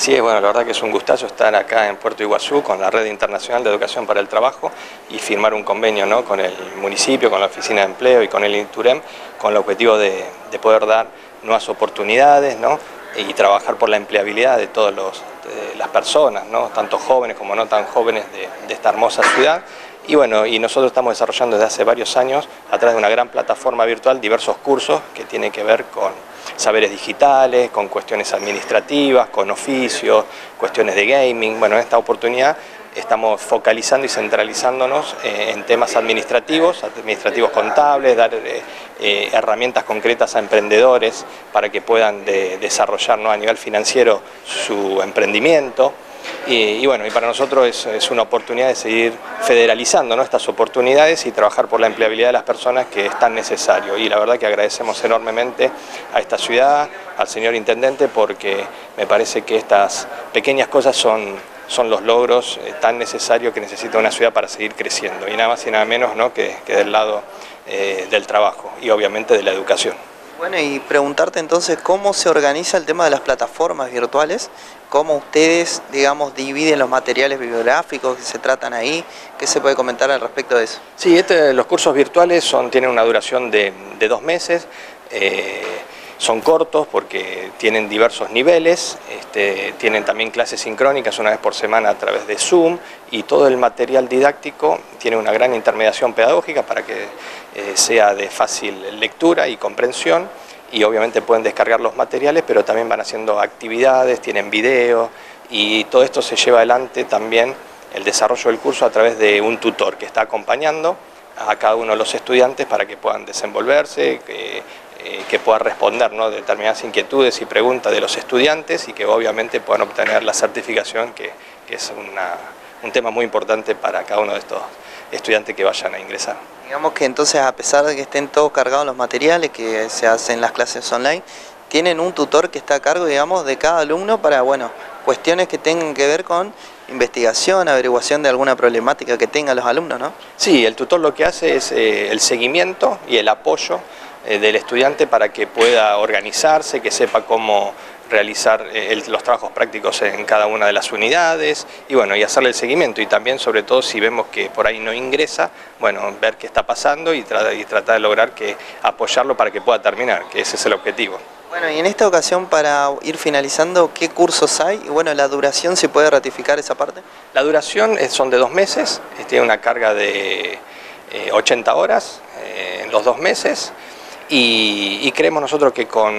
Sí, bueno, la verdad que es un gustazo estar acá en Puerto Iguazú con la Red Internacional de Educación para el Trabajo y firmar un convenio, ¿no?, con el municipio, con la Oficina de Empleo y con el INTUREM, con el objetivo de poder dar nuevas oportunidades, ¿no?, y trabajar por la empleabilidad de todas las personas, ¿no?, tanto jóvenes como no tan jóvenes de esta hermosa ciudad. Y bueno, y nosotros estamos desarrollando desde hace varios años, a través de una gran plataforma virtual, diversos cursos que tienen que ver con saberes digitales, con cuestiones administrativas, con oficios, cuestiones de gaming. Bueno, en esta oportunidad estamos focalizando y centralizándonos en temas administrativos contables, dar herramientas concretas a emprendedores para que puedan desarrollar, ¿no?, a nivel financiero su emprendimiento. Y bueno, y para nosotros es una oportunidad de seguir federalizando, ¿no?, estas oportunidades y trabajar por la empleabilidad de las personas, que es tan necesario. Y la verdad que agradecemos enormemente a esta ciudad, al señor intendente, porque me parece que estas pequeñas cosas son los logros tan necesarios que necesita una ciudad para seguir creciendo. Y nada más y nada menos, ¿no?, que del lado del trabajo y obviamente de la educación. Bueno, y preguntarte entonces cómo se organiza el tema de las plataformas virtuales, cómo ustedes, digamos, dividen los materiales bibliográficos que se tratan ahí, ¿qué se puede comentar al respecto de eso? Sí, los cursos virtuales tienen una duración de 2 meses, son cortos porque tienen diversos niveles, tienen también clases sincrónicas una vez por semana a través de Zoom, y todo el material didáctico tiene una gran intermediación pedagógica para que sea de fácil lectura y comprensión, y obviamente pueden descargar los materiales, pero también van haciendo actividades, tienen videos, y todo esto se lleva adelante también el desarrollo del curso a través de un tutor que está acompañando a cada uno de los estudiantes para que puedan desenvolverse, que pueda responder, ¿no?, determinadas inquietudes y preguntas de los estudiantes, y que obviamente puedan obtener la certificación, que es un tema muy importante para cada uno de estos estudiantes que vayan a ingresar. Digamos que entonces, a pesar de que estén todos cargados los materiales que se hacen en las clases online, tienen un tutor que está a cargo, digamos, de cada alumno para, bueno, cuestiones que tengan que ver con investigación, averiguación de alguna problemática que tengan los alumnos, ¿no? Sí, el tutor lo que hace es el seguimiento y el apoyo del estudiante para que pueda organizarse, que sepa cómo realizar los trabajos prácticos en cada una de las unidades, y bueno, y hacerle el seguimiento, y también sobre todo si vemos que por ahí no ingresa, bueno, ver qué está pasando y tratar de lograr apoyarlo para que pueda terminar, que ese es el objetivo. Bueno, y en esta ocasión, para ir finalizando, ¿qué cursos hay? Y bueno, la duración, ¿se puede ratificar esa parte? La duración son de 2 meses, tiene una carga de 80 horas en los 2 meses, y creemos nosotros que con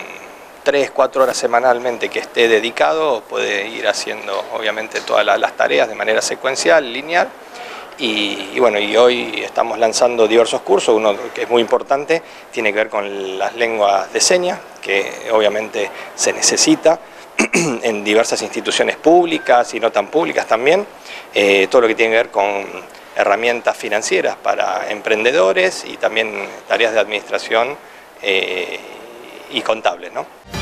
3-4 horas semanalmente que esté dedicado puede ir haciendo obviamente todas las tareas de manera secuencial, lineal. Y bueno, y hoy estamos lanzando diversos cursos. Uno que es muy importante tiene que ver con las lenguas de señas, que obviamente se necesita en diversas instituciones públicas y no tan públicas también. Todo lo que tiene que ver con herramientas financieras para emprendedores, y también tareas de administración y contables, ¿no?